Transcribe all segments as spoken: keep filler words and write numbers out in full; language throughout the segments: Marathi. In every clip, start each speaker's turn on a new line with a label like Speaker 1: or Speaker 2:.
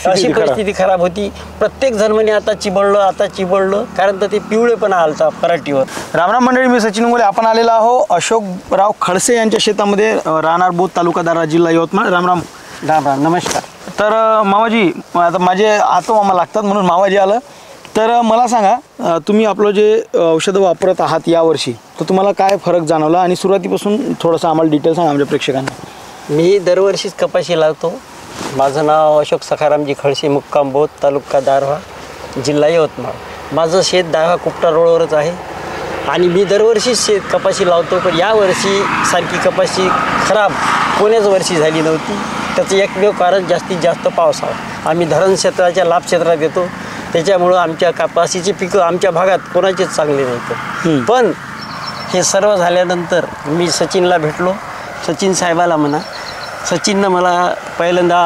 Speaker 1: अशी परिस्थिती खराब होती. प्रत्येक जण म्हणे आता चिबळलं आता चिबळलं, कारण तर ते पिवळेपणा आलता पराठीवर.
Speaker 2: रामराम मंडळी, मी सचिन इंगोले. आपण आलेलो आहो अशोकराव खडसे यांच्या शेतामध्ये, राहणार बोध, तालुका दारव्हा, जिल्हा यवतमाळ. रामराम.
Speaker 1: राम राम, नमस्कार.
Speaker 2: तर मामाजी, आता माझे आतो मामा लागतात म्हणून मामाजी आलं. तर मला सांगा, तुम्ही आपलं जे औषधं वापरत आहात यावर्षी, तर तुम्हाला काय फरक जाणवला आणि सुरुवातीपासून थोडंसं आम्हाला डिटेल सांगा आमच्या प्रेक्षकांना.
Speaker 1: मी दरवर्षीच कपाशी लावतो. माझं नाव अशोक सखारामजी खडसे, मुक्काम बोध, तालुका दारव्हा, जिल्हा यवतमाळ. माझं शेत दारव्हा कुपटा रोडवरच आहे आणि मी दरवर्षीच शेत कपाशी लावतो. पण यावर्षी सारखी कपाशी खराब कोण्याच वर्षी झाली नव्हती. त्याचं एकमेव कारण जास्तीत जास्त पावसाळा. आम्ही धरण क्षेत्राच्या लाभ क्षेत्रात येतो, त्याच्यामुळं आमच्या कपाशीची पिकं आमच्या भागात कोणाचेच चांगले नाहीत. पण हे सर्व झाल्यानंतर मी सचिनला भेटलो. सचिन साहेबाला म्हणा, सचिननं मला पहिल्यांदा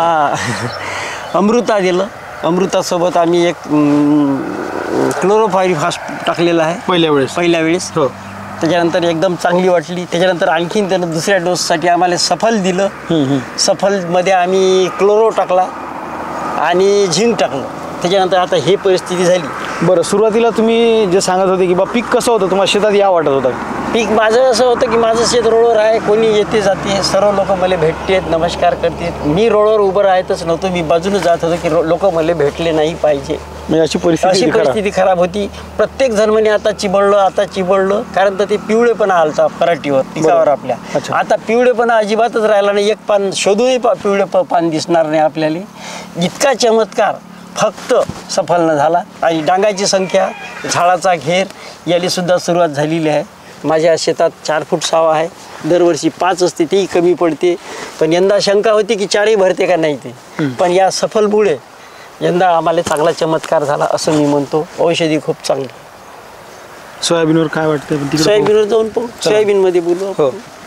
Speaker 1: अमृता दिलं. अमृतासोबत आम्ही एक क्लोरोफायरिफॉस टाकलेलं आहे
Speaker 2: पहिल्या वेळेस
Speaker 1: पहिल्या वेळेस
Speaker 2: हो.
Speaker 1: त्याच्यानंतर एकदम चांगली वाटली. त्याच्यानंतर आणखीन त्यानं दुसऱ्या डोससाठी आम्हाला सफल दिलं. सफलमध्ये आम्ही क्लोरो टाकला आणि झिंक टाकलं. त्याच्यानंतर आता हे परिस्थिती झाली.
Speaker 2: बरं, सुरुवातीला तुम्ही जे सांगत होते की बा पीक कसं होतं, तुम्हाला शेतात या वाटत होतं?
Speaker 1: पीक माझं असं होतं की माझं शेत रोडवर आहे, कोणी येते जाते, सर्व लोक मला भेटतेत, नमस्कार करतात. मी रोडवर उभं राहतच नव्हतो, मी बाजूने जात होतो की लोक मला भेटले नाही पाहिजे.
Speaker 2: म्हणजे अशी परिस्थिती
Speaker 1: अशी परिस्थिती खराब होती. प्रत्येक जण म्हणे आता चिबळलं आता चिबळलं, कारण तर ते पिवळेपणा आलता पराठीवर, पिकावर आपल्या. आता पिवळेपणा अजिबातच राहिला नाही. एक पान शोधूनही पिवळे पान दिसणार नाही आपल्याला. इतका चमत्कार फक्त सफल न झाला. आणि डांगाची संख्या, झाडाचा घेर याली सुद्धा सुरुवात झालेली आहे. माझ्या शेतात चार फूट सावा आहे. दरवर्षी पाच असते, तेही कमी पडते. पण यंदा शंका होती की चारही भरते का नाही ते. पण या सफलमुळे यंदा आम्हाला चांगला चमत्कार झाला असं मी म्हणतो. औषधी खूप चांगली.
Speaker 2: सोयाबीनवर काय वाटतं?
Speaker 1: सोयाबीनवर जाऊन पाहू. सोयाबीनमध्ये बोलू.
Speaker 2: हो.